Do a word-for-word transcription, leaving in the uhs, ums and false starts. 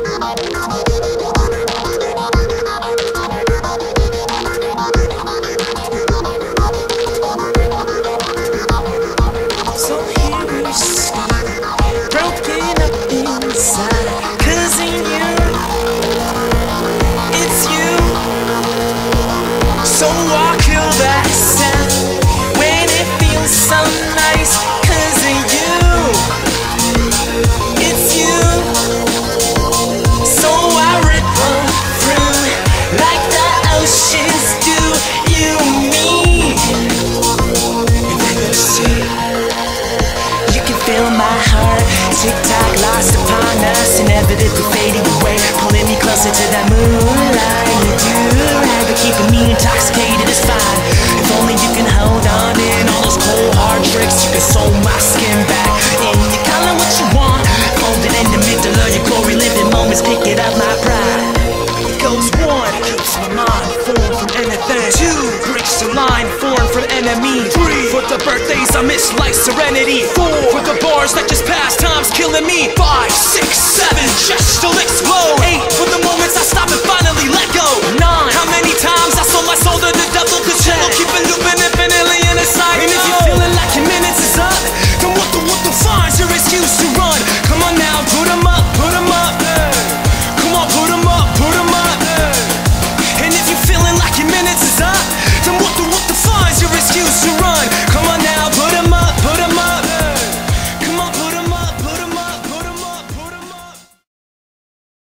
So I'll kill that sound when it feels so nice, 'cause of you. It's you. So I ripple through like the oceans do. You, me. And then you see, you can feel my heart tick-tock, lost upon us, inevitably fading away, pulling me closer to that moonlight. You do have it, keeping me intoxicated, it's fine. If only you can hold on in all those cold hard tricks. You can sew my skin back in your color, what you want. Folded in the middle of your glory, living moments, pick it up, my pride. It goes one, keeps my mind formed from anything. Two, breaks the line formed from enemies. Three, for the birthdays I miss like serenity. Four, for the bars that just pass, time's killing me. Five, six, seven, just a